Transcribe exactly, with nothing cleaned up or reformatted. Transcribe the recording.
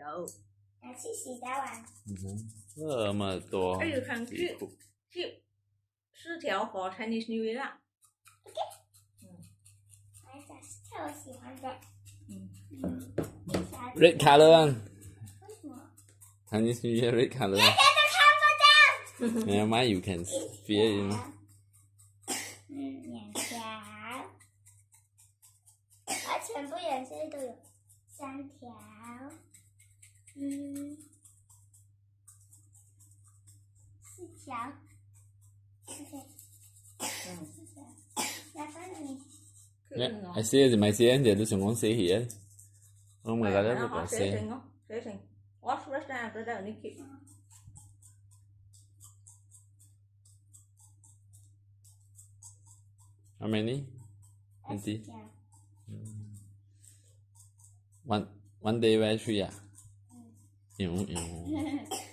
有。 拿去洗澡玩。 嗯，这么多。 哎，you can keep keep 十条 for Chinese New Year 啦。 OK。嗯。我要找十条我喜欢的。 嗯。 嗯。 Red color 啊。 为什么 ？Chinese New Year red color。 大家都看不到。 Never mind, you can feel it. 嗯，两条。它全部颜色都有三条。嗯。四条。OK。嗯。四条。那放你。 Yeah, I see it. My see it. Tôi xuống con see here. Oh my god, that's what I say. 寫成咯，寫成。Wash brush down, brush down, you keep. How many? Twenty. One one day wear three à? Hiểu hiểu.